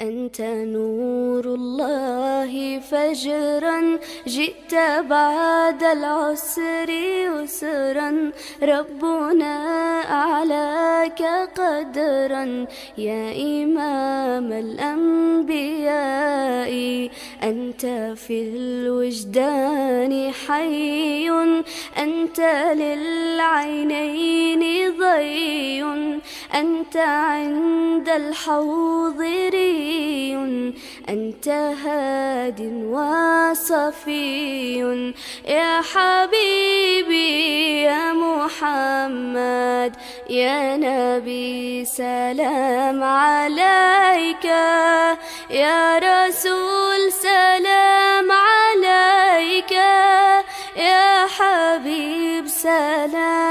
أنت نور الله فجرا، جئت بعد العسر يسرا، ربنا أعلاك قدرا يا إمام الأنبياء. أنت في الوجدان حي، أنت للعينين ضي، أنت عند الحوض ري، أنت هاد وصفي يا حبيبي يا محمد يا نبي سلام عليك، يا رسول سلام عليك، يا حبيب سلام